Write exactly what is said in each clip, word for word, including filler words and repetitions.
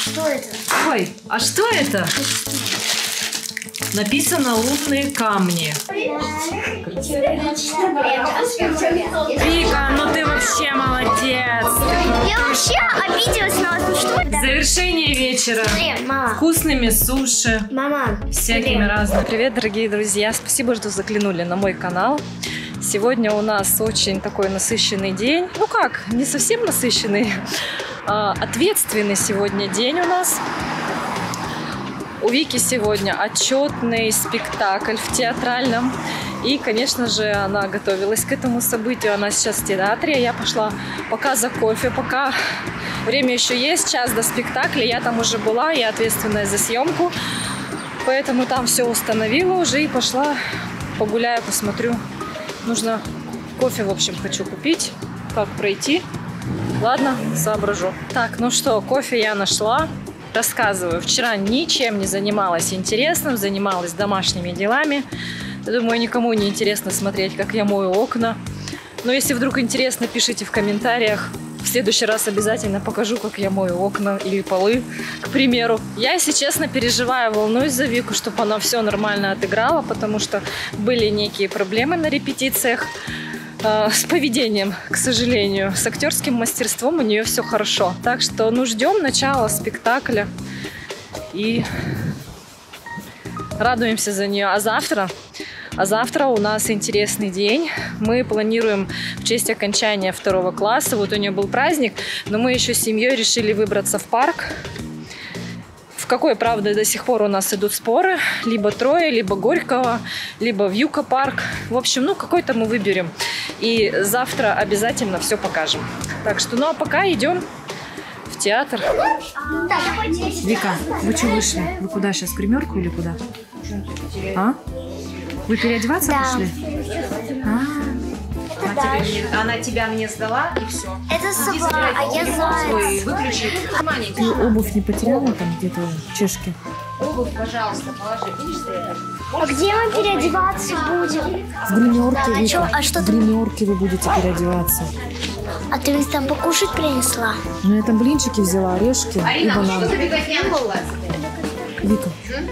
Что это? Ой, а что это? Написано «лунные камни». Вика, ну ты вообще молодец. Я вообще обиделась на вас. Ну что это? Завершение вечера. Мама. Вкусными суши. Мама. Всякими разными. Привет, дорогие друзья. Спасибо, что заглянули на мой канал. Сегодня у нас очень такой насыщенный день. Ну как, не совсем насыщенный. А, ответственный сегодня день у нас. У Вики сегодня отчетный спектакль в театральном. И, конечно же, она готовилась к этому событию. Она сейчас в театре. Я пошла пока за кофе, пока время еще есть, час до спектакля. Я там уже была, я ответственная за съемку. Поэтому там все установила уже и пошла погуляю, посмотрю. Нужно кофе, в общем, хочу купить. Как пройти? Ладно, соображу. Так, ну что, кофе я нашла. Рассказываю. Вчера ничем не занималась интересным, занималась домашними делами. Думаю, никому не интересно смотреть, как я мою окна. Но если вдруг интересно, пишите в комментариях. В следующий раз обязательно покажу, как я мою окна или полы, к примеру. Я, если честно, переживаю, волнуюсь за Вику, чтобы она все нормально отыграла, потому что были некие проблемы на репетициях. С поведением, к сожалению, с актерским мастерством у нее все хорошо. Так что, ну, ждем начала спектакля и радуемся за нее. А завтра, а завтра у нас интересный день. Мы планируем в честь окончания второго класса. Вот у нее был праздник, но мы еще с семьей решили выбраться в парк. В какой, правда, до сих пор у нас идут споры. Либо Троя, либо Горького, либо Вьюка парк. В общем, ну, какой-то мы выберем. И завтра обязательно все покажем. Так что, ну, а пока идем в театр. Вика, вы что вышли? Вы куда сейчас, в гримерку или куда? А? Вы переодеваться Да. пошли? А? Она, тебе, она тебя мне сдала, и все. это сова, а я заяц. Выключи. Ты обувь не потеряла там где-то в чешке? Обувь, пожалуйста, положи. Видишь, стоят? А где мы переодеваться будем? В гримерке, Да, а Вика. чё- а что в там? гримерке вы будете переодеваться. А ты ведь там покушать принесла? Ну, я там блинчики взяла, орешки и бананы. Вика,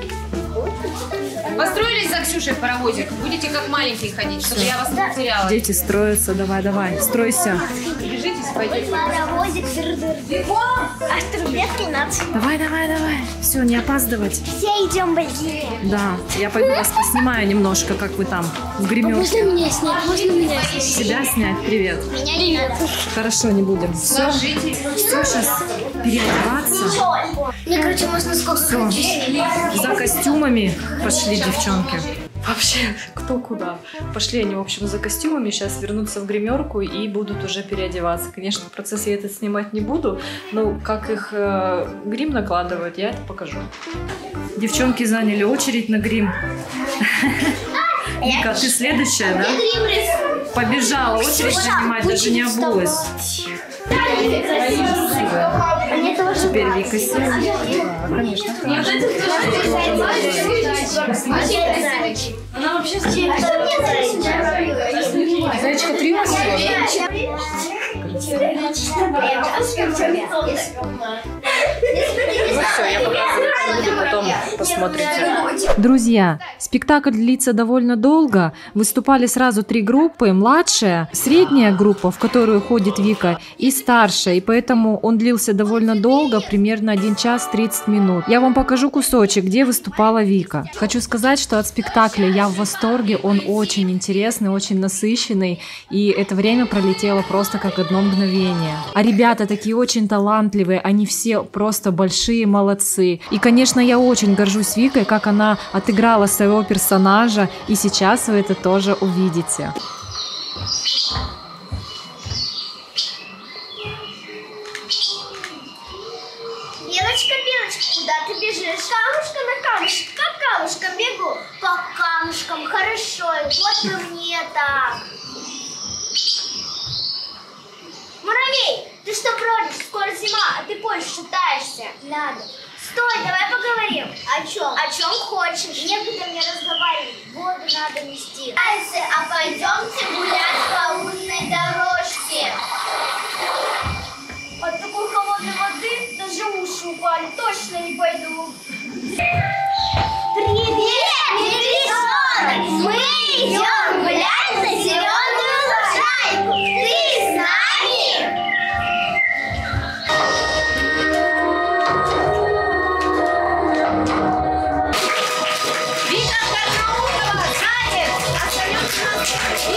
Построились за Ксюшей в паровозик. Будете как маленькие ходить, чтобы я вас не потеряла. дети строятся, давай, давай, стройся. Бежите, пойдете. Паровозик, дыр-дыр. А трубет не надо. Давай, давай, давай. Все, не опаздывать. Все идем быстрее. Да, я пойду вас поснимаю немножко, как вы там в Можно гримерке. меня снять? Можно меня снять? Себя снять, привет. Меня не надо. Хорошо, не будем. Все, Сложите. все, сейчас переодеваться. Мне, короче, можно сколько хочу снять. За костюмами пошли девчонки. Вообще, кто куда. Пошли они, в общем, за костюмами, сейчас вернутся в гримерку и будут уже переодеваться. Конечно, процесс я этот снимать не буду, но как их э, грим накладывают, я это покажу. Девчонки заняли очередь на грим. Вика, ты следующая, да? Побежала очередь занимать, даже не обулась. Теперь Вика села. Конечно. Она вообще Зайчка, три вас Ну все, я показываю, потом посмотрите. Друзья, спектакль длится довольно долго. Выступали сразу три группы. Младшая, средняя группа, в которую ходит Вика, и старшая. И поэтому он длился довольно долго, примерно один час тридцать минут. Я вам покажу кусочек, где выступала Вика. Хочу сказать, что от спектакля я в восторге. Он очень интересный, очень насыщенный. И это время пролетело просто как одно мгновение. А ребята такие очень талантливые. Они все просто большие молодцы. И, конечно, я очень горжусь Викой, как она отыграла своего персонажа, и сейчас вы это тоже увидите. Белочка, Белочка, куда ты бежишь? Камушка на камушек, как камушком бегу. По камушкам, хорошо, и вот бы мне так. Муравей, ты что бродишь? Скоро зима, а ты позже шатаешься. Надо. Стой, давай поговорим. О чем? О чем хочешь. Некогда мне разговаривать. Воду надо нести. А пойдемте гулять по лунной дорожке. От такой холодной воды даже уши упали. школе точно не пойду. Привет, медвежонок! Мы идем гулять на зеленую лужайку. Ты с нами? Вика Карнаухова, сзади! Остается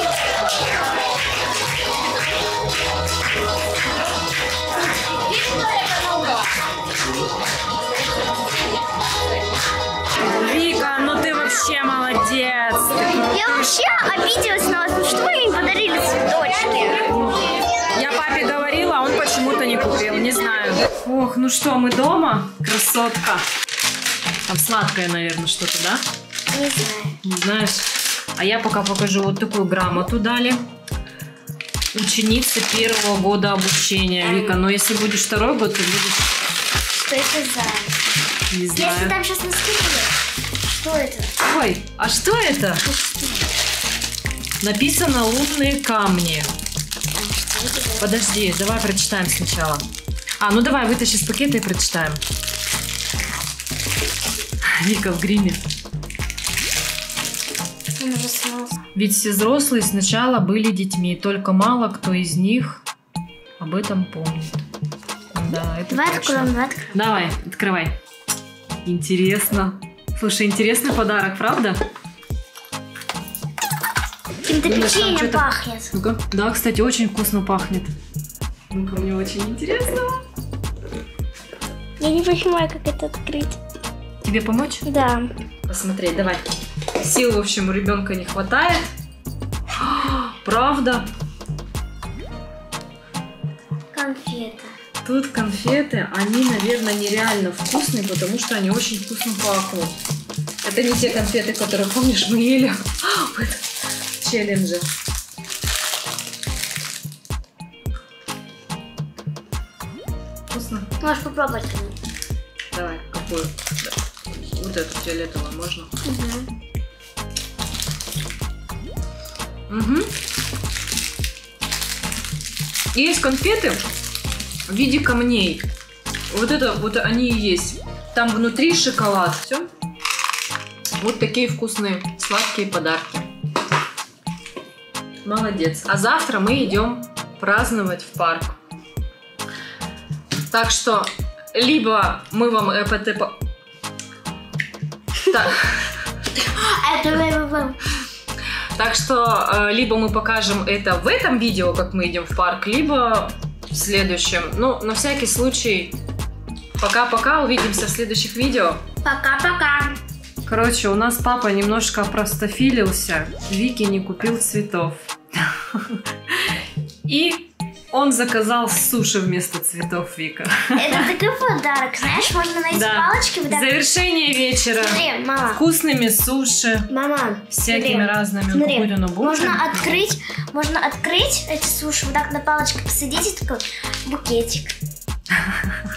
Виктория Карнаухова. Вика, ну ты вообще молодец. Я вообще обиделась на вас. Ну что вы мне подарили цветочки? Я папе говорила, а он почему-то не купил, не знаю. Ох, ну что, мы дома? Красотка. Там сладкое, наверное, что-то, да? Не знаю. Не знаешь? А я пока покажу вот такую грамоту дали. Ученица первого года обучения. Вика, но если будешь второй год, ты будешь... Что это за? Не Если знаю. там сейчас наскидывают. Что это? Ой, а что это? Написано «лунные камни». Подожди, давай прочитаем сначала. А, ну давай, вытащи из пакета и прочитаем. Вика в гриме. Он уже смылся. Ведь все взрослые сначала были детьми, только мало кто из них об этом помнит. Да, это Давай точно. откроем, давай откроем. Давай, открывай. Интересно. Слушай, интересный подарок, правда? Каким-то Думаешь, там печеньем что-то- пахнет. Ну-ка. Да, кстати, очень вкусно пахнет. Ну-ка, мне очень интересно. Я не понимаю, как это открыть. Тебе помочь? Да. Посмотреть, давай. Сил, в общем, у ребенка не хватает. Правда? Конфета. Тут конфеты, они, наверное, нереально вкусные, потому что они очень вкусно пахнут. Это не те конфеты, которые, помнишь, мы ели в этом челлендже. Вкусно? Можешь попробовать. Давай, какую? Вот эту фиолетовую можно? Угу. Угу. Есть конфеты в виде камней. Вот это, вот они и есть. Там внутри шоколад. Все. Вот такие вкусные сладкие подарки. Молодец. А завтра мы идем праздновать в парк. Так что либо мы вам ЭПТ... по- Так. Это Так что э, либо мы покажем это в этом видео, как мы идем в парк, либо в следующем. Ну, на всякий случай, пока-пока, увидимся в следующих видео. Пока-пока. Короче, у нас папа немножко простофилился, Вике не купил цветов. И он заказал суши вместо цветов, Вика. Это такой подарок, знаешь, можно найти Да. палочки. Вот так. Завершение вечера. Смотри, мама. Вкусными суши, Мама, всякими смотри. разными. Смотри, Какую-то набор. можно открыть, можно открыть эти суши, вот так на палочку посадить и такой букетик.